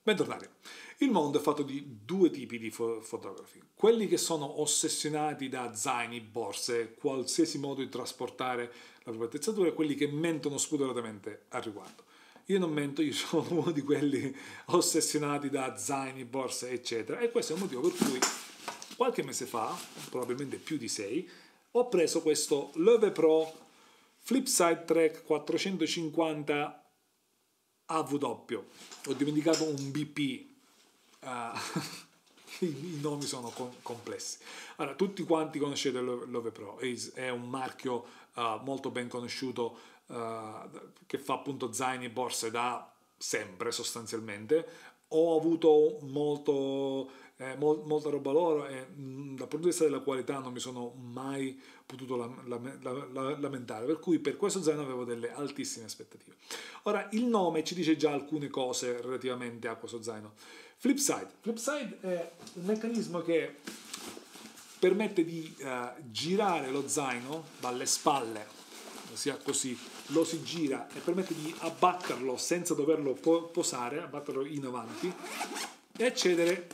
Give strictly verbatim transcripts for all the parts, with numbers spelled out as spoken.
Bentornati. Il mondo è fatto di due tipi di fo fotografi. Quelli che sono ossessionati da zaini, borse, qualsiasi modo di trasportare la propria attrezzatura e quelli che mentono spudoratamente al riguardo. Io non mento, io sono uno di quelli ossessionati da zaini, borse, eccetera. E questo è il motivo per cui qualche mese fa, probabilmente più di sei, ho preso questo Loewe Pro Flipside Trek quattrocentocinquanta A V. Ho dimenticato un B P. Uh, i nomi sono com complessi. Allora, tutti quanti conoscete Loewe Pro, è un marchio uh, molto ben conosciuto uh, che fa appunto zaini e borse da sempre sostanzialmente. Ho avuto molto, eh, mol molta roba loro e mh, dal punto di vista della qualità non mi sono mai potuto lam lam lam lamentare, per cui per questo zaino avevo delle altissime aspettative. Ora, il nome ci dice già alcune cose relativamente a questo zaino. Flipside. Flipside è un meccanismo che permette di uh, girare lo zaino dalle spalle, ossia così, lo si gira e permette di abbatterlo senza doverlo po posare, abbatterlo in avanti e accedere,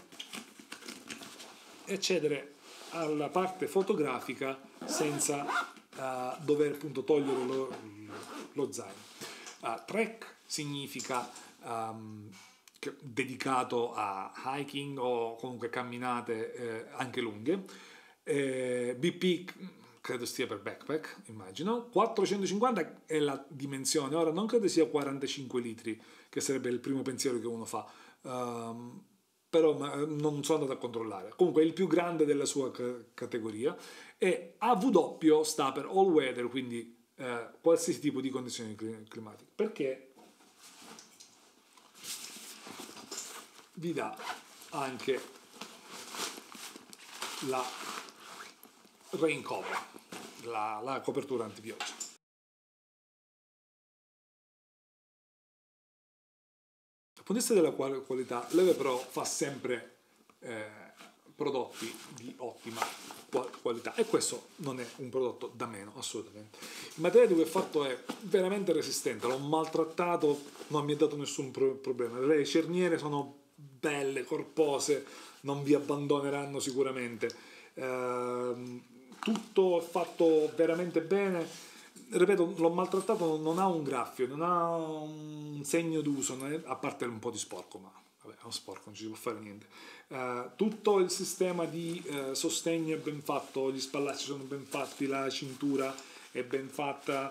e accedere alla parte fotografica senza uh, dover appunto togliere lo, lo zaino. Uh, trek significa um, dedicato a hiking o comunque camminate eh, anche lunghe. eh, B P credo stia per backpack, immagino. Quattrocentocinquanta è la dimensione, ora non credo sia quarantacinque litri, che sarebbe il primo pensiero che uno fa, um, però ma, non sono andato a controllare. Comunque è il più grande della sua categoria e A V sta per all weather, quindi eh, qualsiasi tipo di condizioni climatiche, perché vi dà anche la rain cover, la, la copertura antipioggia. Dal punto di vista della qualità, Loewe Pro fa sempre eh, prodotti di ottima qualità e questo non è un prodotto da meno, assolutamente. Il materiale di cui è fatto è veramente resistente, l'ho maltrattato, non mi ha dato nessun pro problema. Le cerniere sono belle, corpose, non vi abbandoneranno sicuramente. Eh, tutto è fatto veramente bene. Ripeto, l'ho maltrattato, non ha un graffio, non ha un segno d'uso, a parte un po' di sporco, ma vabbè, è uno sporco, non ci si può fare niente. Uh, tutto il sistema di uh, sostegno è ben fatto, gli spallacci sono ben fatti, la cintura è ben fatta,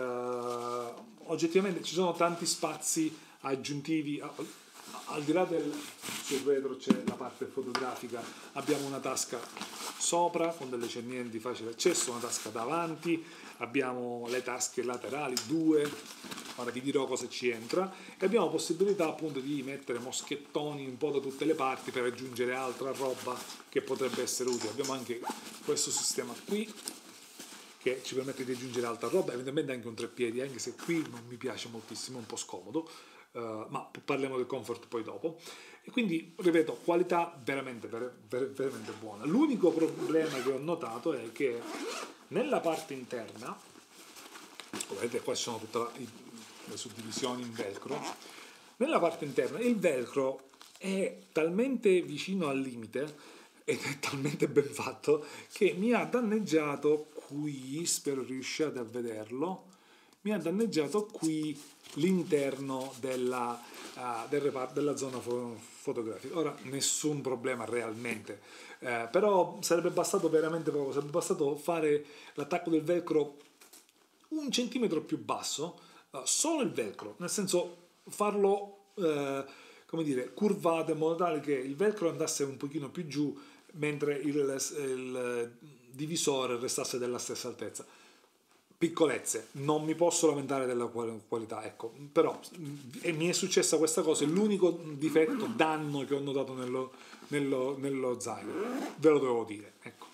uh, oggettivamente ci sono tanti spazi aggiuntivi. Al di là del sul retro c'è la parte fotografica, abbiamo una tasca sopra con delle cerniere di facile accesso, una tasca davanti, abbiamo le tasche laterali, due, ora vi dirò cosa ci entra, e abbiamo possibilità appunto di mettere moschettoni un po' da tutte le parti per aggiungere altra roba che potrebbe essere utile. Abbiamo anche questo sistema qui che ci permette di aggiungere altra roba, evidentemente anche un treppiedi, anche se qui non mi piace moltissimo, è un po' scomodo. Uh, ma parliamo del comfort poi dopo. E quindi, ripeto, qualità veramente, ver ver veramente buona. L'unico problema che ho notato è che nella parte interna, vedete qua ci sono tutte la, i, le suddivisioni in velcro, nella parte interna il velcro è talmente vicino al limite ed è talmente ben fatto che mi ha danneggiato qui, spero riusciate a vederlo, mi ha danneggiato qui l'interno della, uh, del reparto, della zona fo fotografica. Ora, nessun problema realmente, eh, però sarebbe bastato veramente poco, sarebbe bastato fare l'attacco del velcro un centimetro più basso, uh, solo il velcro, nel senso farlo, uh, come dire, curvato in modo tale che il velcro andasse un pochino più giù, mentre il, il divisore restasse della stessa altezza. Piccolezze, non mi posso lamentare della qualità, ecco, però e mi è successa questa cosa, è l'unico difetto, danno che ho notato nello, nello, nello zaino, ve lo devo dire, ecco.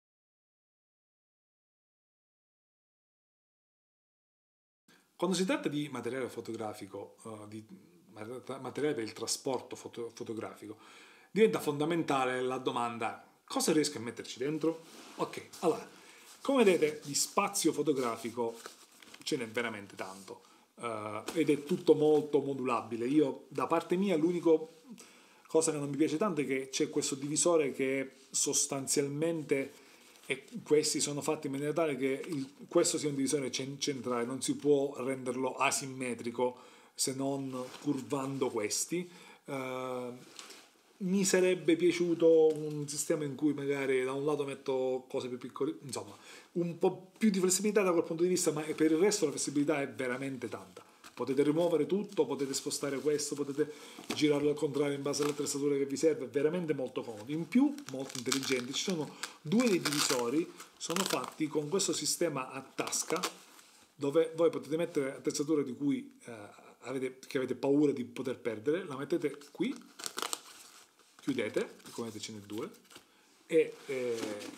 Quando si tratta di materiale fotografico, uh, di materiale per il trasporto foto fotografico, diventa fondamentale la domanda: cosa riesco a metterci dentro? Ok, allora, come vedete, di spazio fotografico ce n'è veramente tanto. uh, ed è tutto molto modulabile. Io da parte mia l'unica cosa che non mi piace tanto è che c'è questo divisore che sostanzialmente, e questi sono fatti in maniera tale che il, questo sia un divisore centrale, non si può renderlo asimmetrico se non curvando questi. Uh, mi sarebbe piaciuto un sistema in cui magari da un lato metto cose più piccole, insomma un po' più di flessibilità da quel punto di vista, ma per il resto la flessibilità è veramente tanta. Potete rimuovere tutto, potete spostare questo, potete girarlo al contrario in base all'attrezzatura che vi serve, è veramente molto comodo. In più, molto intelligenti, ci sono due dei divisori, sono fatti con questo sistema a tasca, dove voi potete mettere attrezzatura di cui eh, avete, che avete paura di poter perdere, la mettete qui, chiudete, come vedete ce n'è due, e, eh,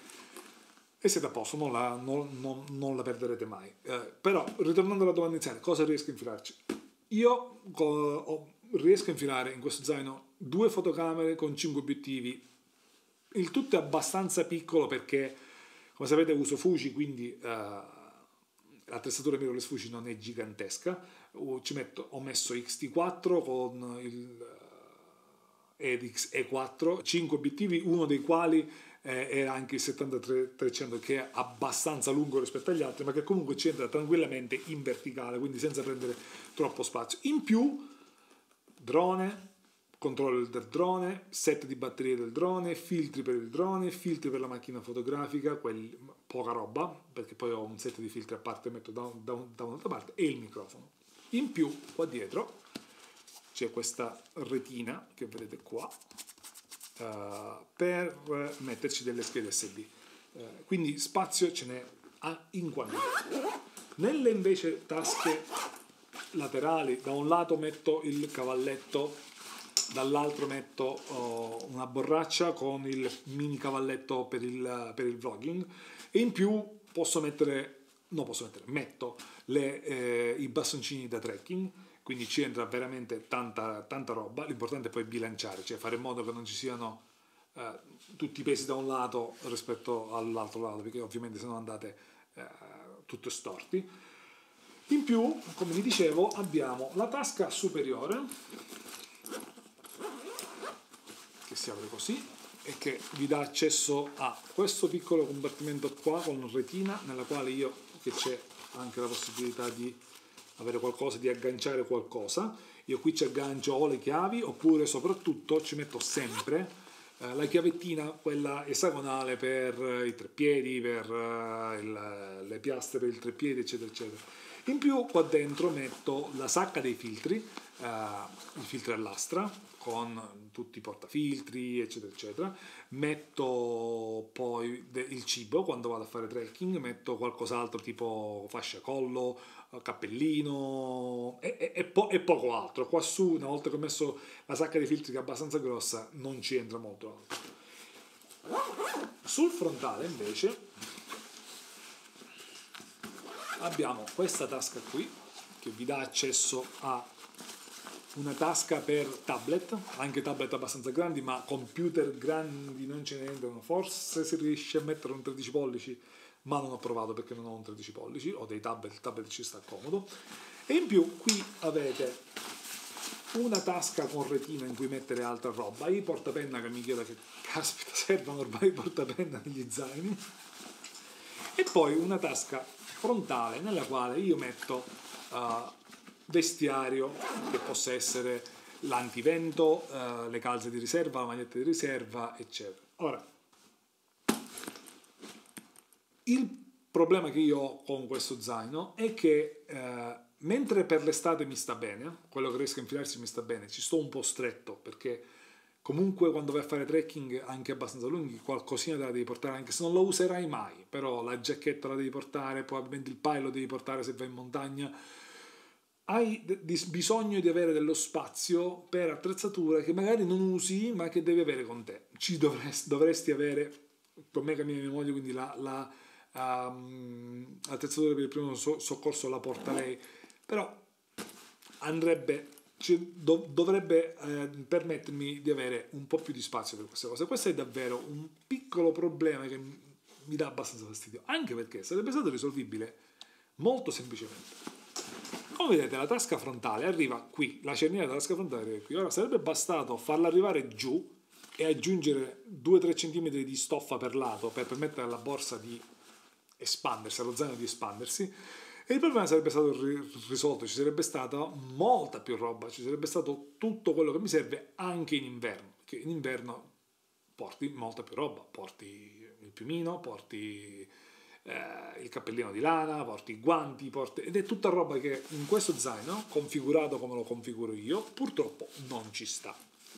e siete a posto, non la, non, non, non la perderete mai. Eh, però, ritornando alla domanda iniziale, cosa riesco a infilarci? Io ho, riesco a infilare in questo zaino due fotocamere con cinque obiettivi. Il tutto è abbastanza piccolo perché, come sapete, uso Fuji, quindi eh, l'attrezzatura mirrorless Fuji non è gigantesca. Ci metto, ho messo X T quattro con il Edix E quattro, cinque obiettivi, uno dei quali eh, era anche il settantatré trecento, che è abbastanza lungo rispetto agli altri, ma che comunque ci entra tranquillamente in verticale, quindi senza prendere troppo spazio. In più, drone, controller del drone, set di batterie del drone, filtri per il drone, filtri per la macchina fotografica, quelli, poca roba, perché poi ho un set di filtri a parte, metto da, da, da un'altra parte, e il microfono. In più, qua dietro c'è questa retina che vedete qua uh, per metterci delle schede S D, uh, quindi spazio ce n'è in quantità. Nelle invece tasche laterali, da un lato metto il cavalletto, dall'altro metto uh, una borraccia con il mini cavalletto per il, per il vlogging, e in più posso mettere, no posso mettere, metto le, eh, i bastoncini da trekking. Quindi ci entra veramente tanta, tanta roba. L'importante è poi bilanciare, cioè fare in modo che non ci siano eh, tutti i pesi da un lato rispetto all'altro lato, perché ovviamente se no andate eh, tutti storti. In più, come vi dicevo, abbiamo la tasca superiore, che si apre così, e che vi dà accesso a questo piccolo compartimento qua con retina, nella quale io, che c'è anche la possibilità di avere qualcosa, di agganciare qualcosa. Io qui ci aggancio o le chiavi, oppure soprattutto ci metto sempre eh, la chiavettina, quella esagonale per eh, i treppiedi, per eh, il, le piastre per il treppiedi, eccetera, eccetera. In più qua dentro metto la sacca dei filtri, eh, i filtri a lastra, con tutti i portafiltri, eccetera, eccetera. Metto poi il cibo quando vado a fare trekking, metto qualcos'altro tipo fasciacollo, cappellino e, e, e, po- e poco altro. Qua su, una volta che ho messo la sacca dei filtri, che è abbastanza grossa, non ci entra molto altro. Sul frontale invece abbiamo questa tasca qui che vi dà accesso a una tasca per tablet, anche tablet abbastanza grandi, ma computer grandi non ce ne entrano. Forse si riesce a mettere un tredici pollici, ma non ho provato perché non ho un tredici pollici, ho dei tablet, il tablet ci sta comodo. E in più qui avete una tasca con retina in cui mettere altra roba, i portapenna, che mi chiedo che caspita servono ormai i portapenna negli zaini, e poi una tasca frontale nella quale io metto uh, vestiario, che possa essere l'antivento, uh, le calze di riserva, la maglietta di riserva, eccetera. Ora, il problema che io ho con questo zaino è che eh, mentre per l'estate mi sta bene, quello che riesco a infilarsi mi sta bene, ci sto un po' stretto perché comunque quando vai a fare trekking anche abbastanza lunghi qualcosina te la devi portare, anche se non lo userai mai, però la giacchetta la devi portare, probabilmente il paio lo devi portare se vai in montagna. Hai bisogno di avere dello spazio per attrezzature che magari non usi ma che devi avere con te. Ci dovresti, dovresti avere, per me cammina mia moglie, quindi la... la Um, l'attrezzatura per il primo so- soccorso la porta lei, però andrebbe, cioè, dov- dovrebbe eh, permettermi di avere un po' più di spazio per queste cose. Questo è davvero un piccolo problema che mi, mi dà abbastanza fastidio, anche perché sarebbe stato risolvibile molto semplicemente. Come vedete la tasca frontale arriva qui, la cerniera della tasca frontale arriva qui. Ora sarebbe bastato farla arrivare giù e aggiungere due tre centimetri di stoffa per lato per permettere alla borsa di espandersi, allo zaino di espandersi, e il problema sarebbe stato risolto, ci sarebbe stata molta più roba, ci sarebbe stato tutto quello che mi serve anche in inverno, perché in inverno porti molta più roba, porti il piumino, porti eh, il cappellino di lana, porti i guanti, porti... ed è tutta roba che in questo zaino, configurato come lo configuro io, purtroppo non ci sta.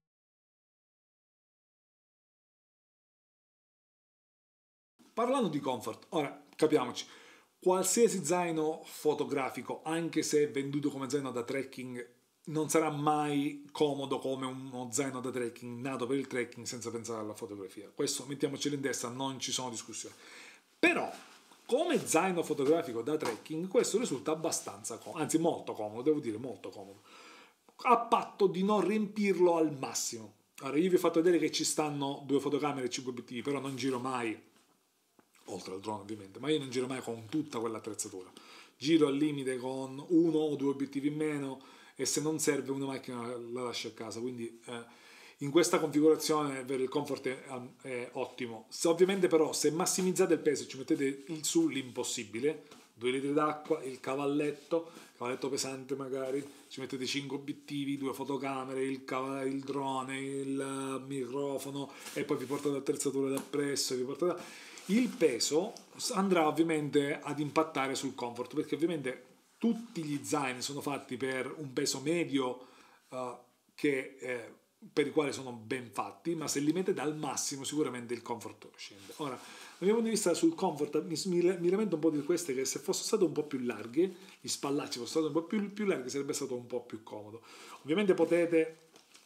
Parlando di comfort, ora capiamoci, qualsiasi zaino fotografico, anche se venduto come zaino da trekking, non sarà mai comodo come uno zaino da trekking nato per il trekking senza pensare alla fotografia. Questo mettiamocelo in testa, non ci sono discussioni. Però, come zaino fotografico da trekking, questo risulta abbastanza comodo, anzi molto comodo, devo dire molto comodo, a patto di non riempirlo al massimo. Allora, io vi ho fatto vedere che ci stanno due fotocamere e cinque obiettivi, però non giro mai, oltre al drone ovviamente, ma io non giro mai con tutta quell'attrezzatura. Giro al limite con uno o due obiettivi in meno, e se non serve una macchina la lascio a casa, quindi eh, in questa configurazione il comfort è, è ottimo. Se, ovviamente però se massimizzate il peso e ci mettete il su l'impossibile, due litri d'acqua, il cavalletto, cavalletto pesante magari, ci mettete cinque obiettivi, due fotocamere, il, il drone, il microfono, e poi vi portate l'attrezzatura da presso, vi portate... Il peso andrà ovviamente ad impattare sul comfort, perché ovviamente tutti gli zaini sono fatti per un peso medio uh, che, eh, per i quali sono ben fatti, ma se li mettete al massimo sicuramente il comfort scende. Ora, dal mio punto di vista sul comfort mi, mi, mi lamento un po' di queste, che se fossero state un po' più larghe, gli spallacci fossero stati un po' più, più larghi, sarebbe stato un po' più comodo. Ovviamente potete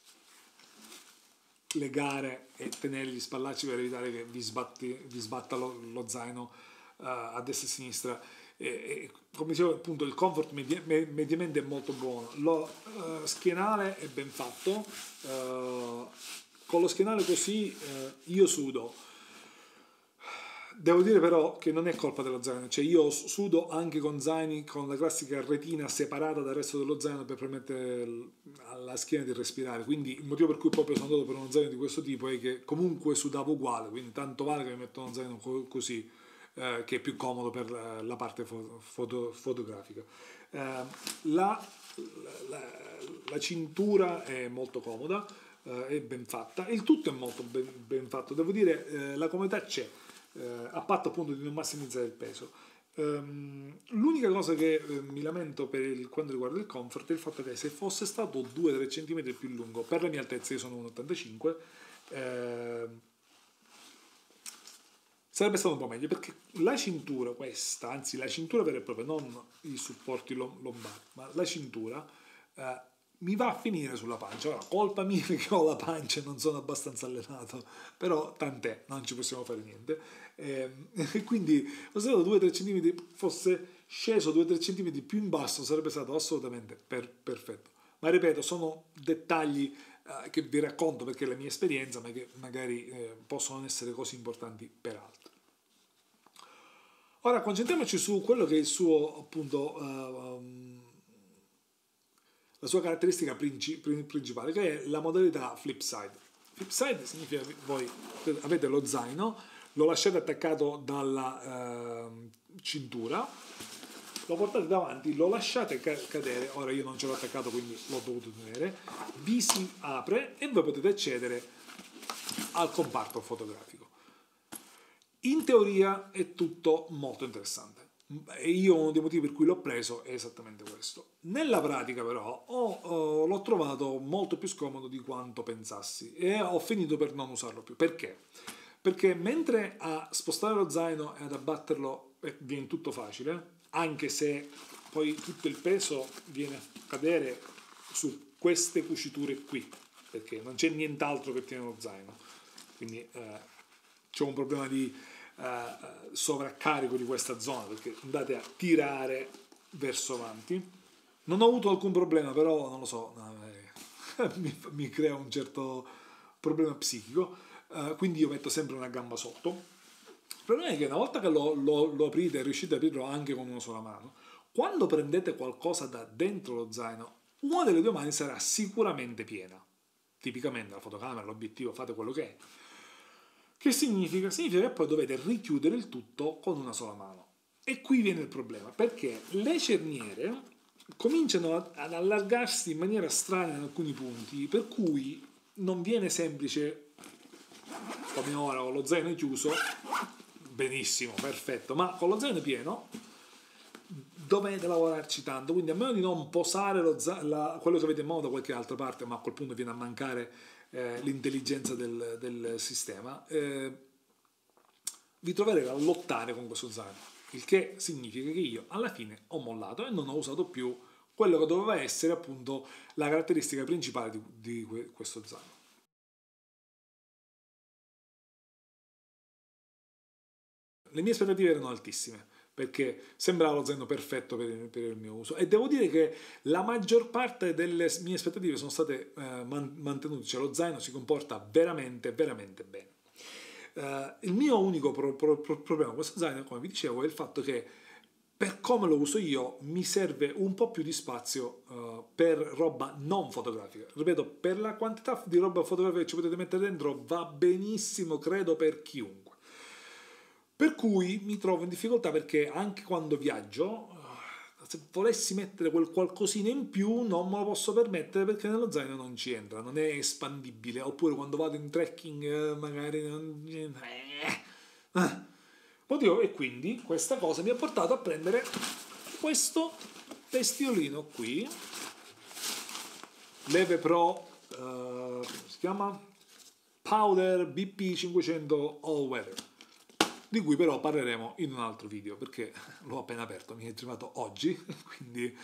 legare e tenere gli spallacci per evitare che vi, sbatti, vi sbatta lo, lo zaino uh, a destra e a sinistra. E, e, come dicevo, appunto, il comfort media, mediamente è molto buono. Lo uh, schienale è ben fatto. Uh, con lo schienale così uh, io sudo. Devo dire però che non è colpa dello zaino, cioè io sudo anche con zaini con la classica retina separata dal resto dello zaino per permettere alla schiena di respirare, quindi il motivo per cui proprio sono andato per uno zaino di questo tipo è che comunque sudavo uguale, quindi tanto vale che mi metto uno zaino così, eh, che è più comodo per la parte foto, fotografica. Eh, la, la, la cintura è molto comoda, eh, è ben fatta, il tutto è molto ben, ben fatto, devo dire, eh, la comodità c'è. Uh, a patto appunto di non massimizzare il peso. Um, l'unica cosa che uh, mi lamento per il, quanto riguarda il comfort è il fatto che se fosse stato due tre centimetri più lungo, per la mia altezza, io sono uno virgola ottantacinque, uh, sarebbe stato un po' meglio, perché la cintura questa, anzi la cintura vera e propria, non i supporti lombari, ma la cintura uh, mi va a finire sulla pancia. Ora, colpa mia che ho la pancia e non sono abbastanza allenato, però tant'è, non ci possiamo fare niente. E quindi lo stato due tre centimetri, fosse sceso due tre centimetri più in basso, sarebbe stato assolutamente per, perfetto. Ma ripeto, sono dettagli eh, che vi racconto perché è la mia esperienza, ma che magari eh, possono non essere così importanti per altri. Ora concentriamoci su quello che è il suo, appunto, uh, la sua caratteristica principale, che è la modalità flip side. Flip side significa che voi avete lo zaino, lo lasciate attaccato dalla uh, cintura, lo portate davanti, lo lasciate cadere, ora io non ce l'ho attaccato quindi l'ho dovuto tenere, vi si apre e voi potete accedere al comparto fotografico. In teoria è tutto molto interessante. E io uno dei motivi per cui l'ho preso è esattamente questo. Nella pratica però ho, ho, l'ho trovato molto più scomodo di quanto pensassi e ho finito per non usarlo più. Perché? Perché mentre a spostare lo zaino e ad abbatterlo viene tutto facile, anche se poi tutto il peso viene a cadere su queste cuciture qui, perché non c'è nient'altro che tiene lo zaino, quindi eh, c'è un problema di Uh, sovraccarico di questa zona, perché andate a tirare verso avanti. Non ho avuto alcun problema, però non lo so, no, eh, mi, mi crea un certo problema psichico, uh, quindi io metto sempre una gamba sotto. Il problema è che una volta che lo, lo, lo aprite e riuscite ad aprirlo anche con una sola mano, quando prendete qualcosa da dentro lo zaino, una delle due mani sarà sicuramente piena. Tipicamente la fotocamera, l'obiettivo, fate quello che è. Che significa? Significa che poi dovete richiudere il tutto con una sola mano. E qui viene il problema, perché le cerniere cominciano ad allargarsi in maniera strana in alcuni punti, per cui non viene semplice, come ora con lo zaino chiuso, benissimo, perfetto, ma con lo zaino pieno dovete lavorarci tanto, quindi a meno di non posare lo la, quello che avete in mano da qualche altra parte, ma a quel punto viene a mancare eh, l'intelligenza del, del sistema, eh, vi troverete a lottare con questo zaino. Il che significa che io alla fine ho mollato e non ho usato più quello che doveva essere appunto la caratteristica principale di, di questo zaino. Le mie aspettative erano altissime, perché sembrava lo zaino perfetto per il, per il mio uso, e devo dire che la maggior parte delle mie aspettative sono state eh, man mantenute, cioè lo zaino si comporta veramente, veramente bene. Uh, il mio unico pro pro pro problema con questo zaino, come vi dicevo, è il fatto che per come lo uso io mi serve un po' più di spazio uh, per roba non fotografica. Ripeto, per la quantità di roba fotografica che ci potete mettere dentro va benissimo, credo, per chiunque. Per cui mi trovo in difficoltà, perché anche quando viaggio, se volessi mettere quel qualcosina in più non me lo posso permettere, perché nello zaino non ci entra, non è espandibile. Oppure quando vado in trekking magari non... eh. Oddio, e quindi questa cosa mi ha portato a prendere questo bestiolino qui, Leve Pro, uh, come si chiama? Powder B P cinquecento All Weather, di cui però parleremo in un altro video, perché l'ho appena aperto, mi è arrivato oggi, quindi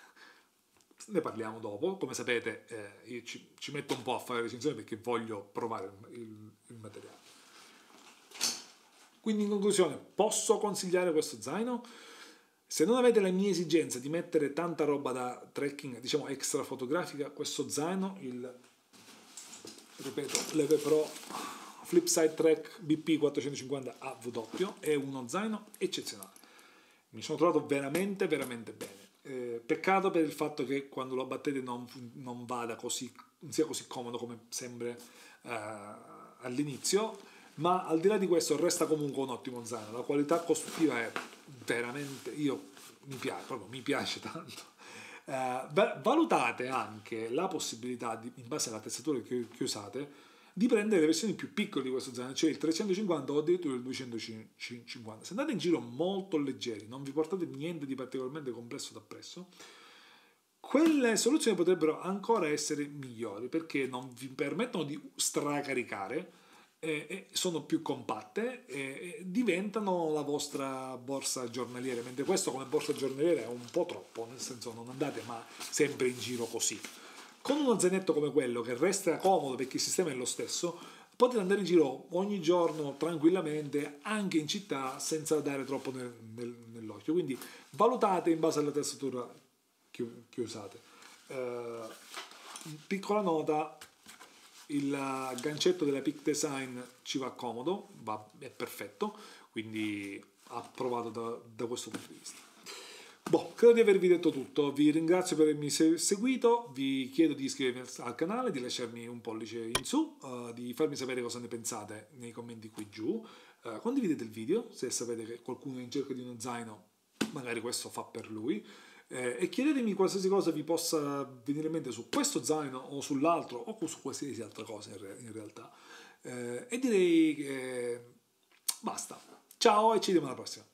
ne parliamo dopo. Come sapete eh, io ci, ci metto un po' a fare recensione perché voglio provare il, il materiale. Quindi in conclusione, posso consigliare questo zaino? Se non avete la mia esigenza di mettere tanta roba da trekking, diciamo extra fotografica, questo zaino, il, ripeto, Leve Pro Flipside Trek B P quattrocentocinquanta A W, è uno zaino eccezionale. Mi sono trovato veramente, veramente bene. Eh, peccato per il fatto che quando lo abbattete non, non vada così, non sia così comodo come sembra eh, all'inizio, ma al di là di questo resta comunque un ottimo zaino. La qualità costruttiva è veramente, io mi piace, proprio mi piace tanto. Eh, valutate anche la possibilità, di, in base alla attrezzatura che, che usate, di prendere le versioni più piccole di questo zaino, cioè il trecentocinquanta o addirittura il duecentocinquanta. Se andate in giro molto leggeri, non vi portate niente di particolarmente complesso da presso, quelle soluzioni potrebbero ancora essere migliori, perché non vi permettono di stracaricare, eh, eh, sono più compatte e eh, diventano la vostra borsa giornaliera, mentre questo come borsa giornaliera è un po' troppo, nel senso non andate ma sempre in giro così. Con uno zainetto come quello, che resta comodo perché il sistema è lo stesso, potete andare in giro ogni giorno tranquillamente, anche in città, senza dare troppo nel, nel, nell'occhio. Quindi valutate in base alla testatura che, che usate. Uh, piccola nota, il gancetto della Peak Design ci va comodo, va, è perfetto, quindi approvato da, da questo punto di vista. Boh, credo di avervi detto tutto, vi ringrazio per avermi seguito, vi chiedo di iscrivervi al canale, di lasciarmi un pollice in su, uh, di farmi sapere cosa ne pensate nei commenti qui giù, uh, condividete il video se sapete che qualcuno è in cerca di uno zaino, magari questo fa per lui, eh, e chiedetemi qualsiasi cosa vi possa venire in mente su questo zaino o sull'altro o su qualsiasi altra cosa in, re in realtà, eh, e direi che basta, ciao e ci vediamo alla prossima.